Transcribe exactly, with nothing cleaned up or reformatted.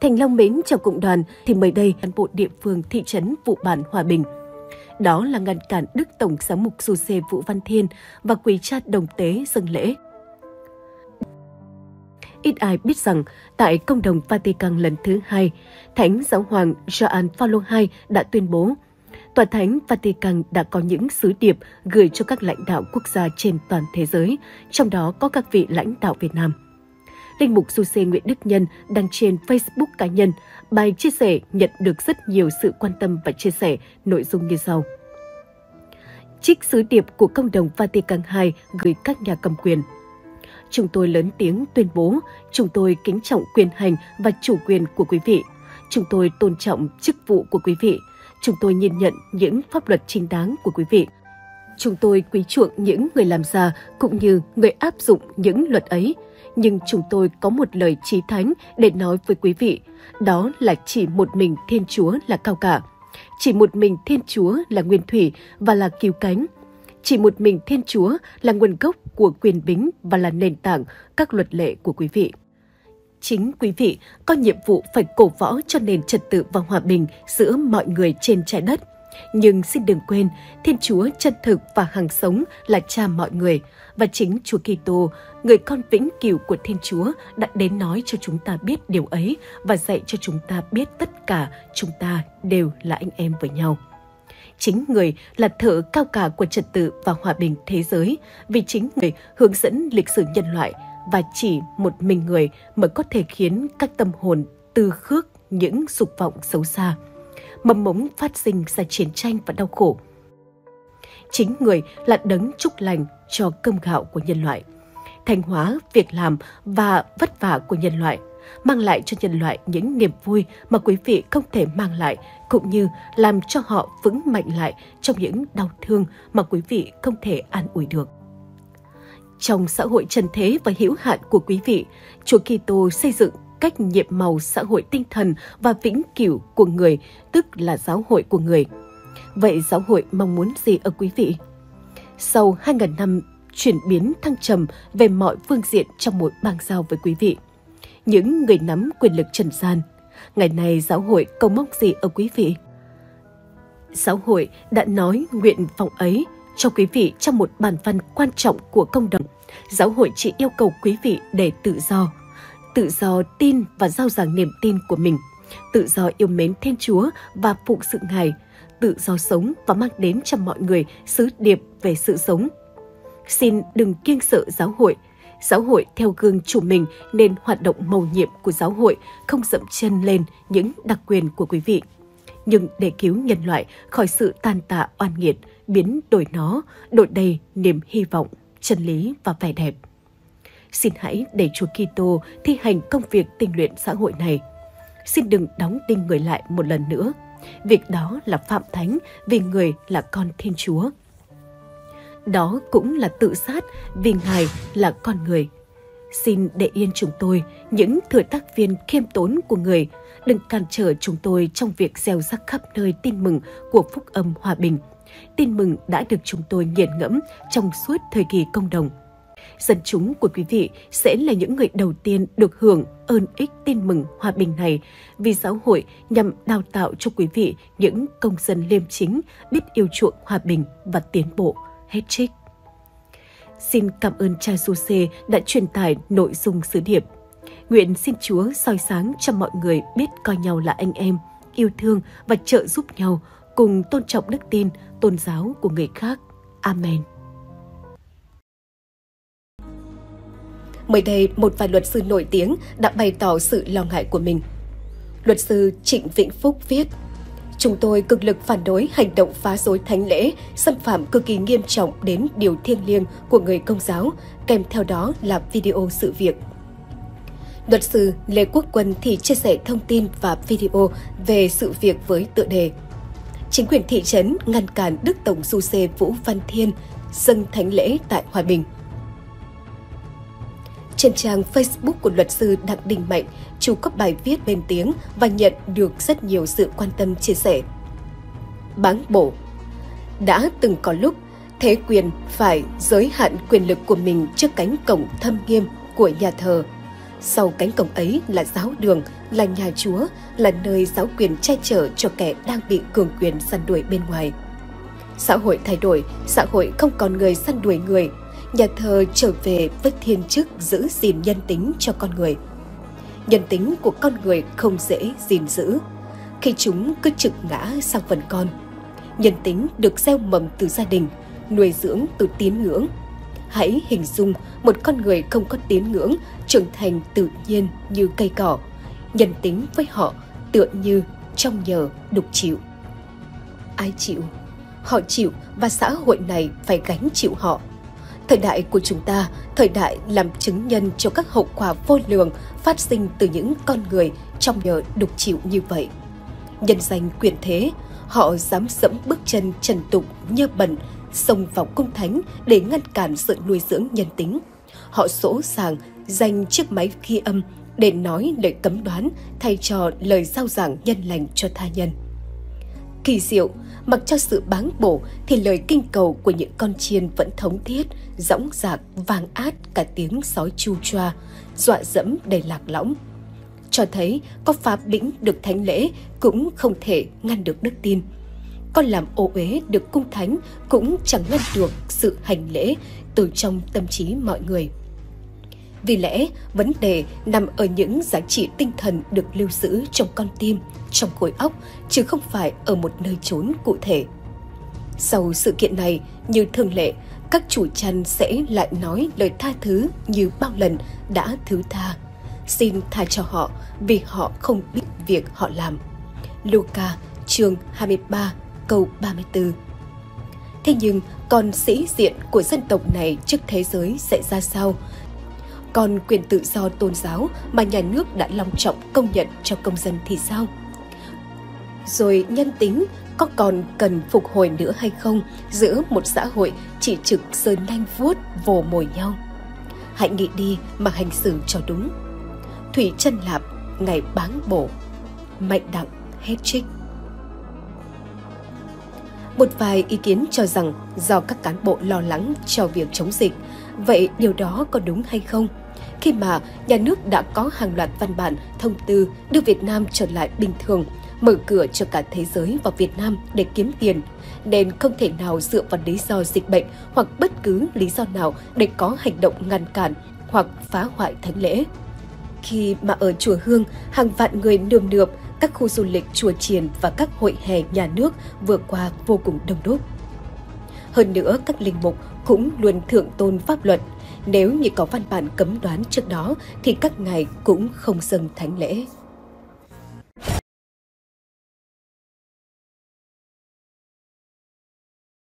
Thành Long mến chào cộng đoàn thì mới đây cán bộ địa phương thị trấn Vụ Bản Hòa Bình. Đó là ngăn cản Đức Tổng Giám mục Giuse Vũ Văn Thiên và quý cha đồng tế dâng lễ. Ít ai biết rằng, tại Công đồng Vatican lần thứ hai, Thánh Giáo hoàng Gioan Phaolô đệ nhị đã tuyên bố Tòa Thánh Vatican đã có những sứ điệp gửi cho các lãnh đạo quốc gia trên toàn thế giới, trong đó có các vị lãnh đạo Việt Nam. Linh mục Giuse Nguyễn Đức Nhân đăng trên Facebook cá nhân, bài chia sẻ nhận được rất nhiều sự quan tâm và chia sẻ nội dung như sau. Trích sứ điệp của Công đồng Vatican hai gửi các nhà cầm quyền. Chúng tôi lớn tiếng tuyên bố, chúng tôi kính trọng quyền hành và chủ quyền của quý vị. Chúng tôi tôn trọng chức vụ của quý vị. Chúng tôi nhìn nhận những pháp luật chính đáng của quý vị. Chúng tôi quý chuộng những người làm ra cũng như người áp dụng những luật ấy. Nhưng chúng tôi có một lời chí thánh để nói với quý vị. Đó là chỉ một mình Thiên Chúa là cao cả. Chỉ một mình Thiên Chúa là nguyên thủy và là cứu cánh. Chỉ một mình Thiên Chúa là nguồn gốc của quyền bính và là nền tảng các luật lệ của quý vị. Chính quý vị có nhiệm vụ phải cổ võ cho nền trật tự và hòa bình giữa mọi người trên trái đất. Nhưng xin đừng quên, Thiên Chúa chân thực và hằng sống là Cha mọi người, và chính Chúa Kitô, người con vĩnh cửu của Thiên Chúa, đã đến nói cho chúng ta biết điều ấy và dạy cho chúng ta biết tất cả chúng ta đều là anh em với nhau. Chính người là thợ cao cả của trật tự và hòa bình thế giới, vì chính người hướng dẫn lịch sử nhân loại, và chỉ một mình người mới có thể khiến các tâm hồn từ khước những dục vọng xấu xa, mầm mống phát sinh ra chiến tranh và đau khổ. Chính người là đấng chúc lành cho cơm gạo của nhân loại, thanh hóa việc làm và vất vả của nhân loại, mang lại cho nhân loại những niềm vui mà quý vị không thể mang lại, cũng như làm cho họ vững mạnh lại trong những đau thương mà quý vị không thể an ủi được. Trong xã hội trần thế và hữu hạn của quý vị, Chúa Kitô xây dựng cách nhiệm màu xã hội tinh thần và vĩnh cửu của người, tức là giáo hội của người. Vậy giáo hội mong muốn gì ở quý vị? Sau hai nghìn năm chuyển biến thăng trầm về mọi phương diện trong một bang giao với quý vị, những người nắm quyền lực trần gian, ngày nay giáo hội cầu mong gì ở quý vị? Giáo hội đã nói nguyện vọng ấy cho quý vị trong một bản văn quan trọng của công đồng. Giáo hội chỉ yêu cầu quý vị để tự do, tự do tin và rao giảng niềm tin của mình, tự do yêu mến Thiên Chúa và phụng sự Ngài, tự do sống và mang đến cho mọi người sứ điệp về sự sống. Xin đừng kiêng sợ giáo hội. Giáo hội theo gương chủ mình nên hoạt động mầu nhiệm của giáo hội không dậm chân lên những đặc quyền của quý vị, nhưng để cứu nhân loại khỏi sự tàn tạ oan nghiệt, biến đổi nó, đổi đầy niềm hy vọng, chân lý và vẻ đẹp. Xin hãy để Chúa Kitô thi hành công việc tinh luyện xã hội này. Xin đừng đóng đinh người lại một lần nữa. Việc đó là phạm thánh vì người là con Thiên Chúa. Đó cũng là tự sát vì Ngài là con người. Xin để yên chúng tôi, những thừa tác viên khiêm tốn của người, đừng cản trở chúng tôi trong việc gieo rắc khắp nơi tin mừng của phúc âm hòa bình. Tin mừng đã được chúng tôi nghiền ngẫm trong suốt thời kỳ công đồng. Dân chúng của quý vị sẽ là những người đầu tiên được hưởng ơn ích tin mừng hòa bình này, vì giáo hội nhằm đào tạo cho quý vị những công dân liêm chính, biết yêu chuộng hòa bình và tiến bộ. Hết trích. Xin cảm ơn cha Giuse đã truyền tải nội dung sứ điệp. Nguyện xin Chúa soi sáng cho mọi người biết coi nhau là anh em, yêu thương và trợ giúp nhau, cùng tôn trọng đức tin, tôn giáo của người khác. Amen. Mới đây, một vài luật sư nổi tiếng đã bày tỏ sự lo ngại của mình. Luật sư Trịnh Vĩnh Phúc viết: Chúng tôi cực lực phản đối hành động phá rối thánh lễ, xâm phạm cực kỳ nghiêm trọng đến điều thiêng liêng của người Công giáo, kèm theo đó là video sự việc. Luật sư Lê Quốc Quân thì chia sẻ thông tin và video về sự việc với tựa đề: Chính quyền thị trấn ngăn cản Đức Tổng Giuse Vũ Văn Thiên dâng thánh lễ tại Hòa Bình. Trên trang Facebook của luật sư Đặng Đình Mạnh, chú có bài viết lên tiếng và nhận được rất nhiều sự quan tâm chia sẻ. Báng bổ: Đã từng có lúc thế quyền phải giới hạn quyền lực của mình trước cánh cổng thâm nghiêm của nhà thờ. Sau cánh cổng ấy là giáo đường, là nhà Chúa, là nơi giáo quyền che chở cho kẻ đang bị cường quyền săn đuổi bên ngoài. Xã hội thay đổi, xã hội không còn người săn đuổi người. Nhà thờ trở về với thiên chức giữ gìn nhân tính cho con người. Nhân tính của con người không dễ gìn giữ khi chúng cứ trực ngã sang phần con. Nhân tính được gieo mầm từ gia đình, nuôi dưỡng từ tín ngưỡng. Hãy hình dung một con người không có tín ngưỡng trưởng thành tự nhiên như cây cỏ. Nhân tính với họ tựa như trong nhờ đục chịu. Ai chịu? Họ chịu và xã hội này phải gánh chịu họ. Thời đại của chúng ta, thời đại làm chứng nhân cho các hậu quả vô lường phát sinh từ những con người trong nhờ đục chịu như vậy. Nhân danh quyền thế, họ dám dẫm bước chân trần tục nhơ bẩn, xông vào cung thánh để ngăn cản sự nuôi dưỡng nhân tính. Họ sỗ sàng dành chiếc máy ghi âm để nói lời cấm đoán thay cho lời rao giảng nhân lành cho tha nhân. Kỳ diệu, mặc cho sự báng bổ thì lời kinh cầu của những con chiên vẫn thống thiết, dõng dạc, vang át cả tiếng sói chu choa, dọa dẫm đầy lạc lõng. Cho thấy có phá bĩnh được thánh lễ cũng không thể ngăn được đức tin. Con làm ô uế được cung thánh cũng chẳng ngăn được sự hành lễ từ trong tâm trí mọi người. Vì lẽ, vấn đề nằm ở những giá trị tinh thần được lưu giữ trong con tim, trong khối óc, chứ không phải ở một nơi chốn cụ thể. Sau sự kiện này, như thường lệ, các chủ chăn sẽ lại nói lời tha thứ như bao lần đã thứ tha. Xin tha cho họ vì họ không biết việc họ làm. Luca chương hai mươi ba câu ba mươi tư. Thế nhưng còn sĩ diện của dân tộc này trước thế giới sẽ ra sao? Còn quyền tự do tôn giáo mà nhà nước đã long trọng công nhận cho công dân thì sao? Rồi nhân tính có còn cần phục hồi nữa hay không giữa một xã hội chỉ trực sơn nanh vuốt vồ mồi nhau? Hãy nghĩ đi mà hành xử cho đúng. Thủy Chân Lạp, ngày báng bổ. Mạnh Đặng, hết trích. Một vài ý kiến cho rằng do các cán bộ lo lắng cho việc chống dịch. Vậy điều đó có đúng hay không? Khi mà nhà nước đã có hàng loạt văn bản, thông tư đưa Việt Nam trở lại bình thường, mở cửa cho cả thế giới vào Việt Nam để kiếm tiền, nên không thể nào dựa vào lý do dịch bệnh hoặc bất cứ lý do nào để có hành động ngăn cản hoặc phá hoại thánh lễ. Khi mà ở chùa Hương, hàng vạn người nườm nượp, các khu du lịch chùa chiền và các hội hè nhà nước vừa qua vô cùng đông đúc. Hơn nữa, các linh mục cũng luôn thượng tôn pháp luật. Nếu như có văn bản cấm đoán trước đó thì các ngài cũng không dâng thánh lễ.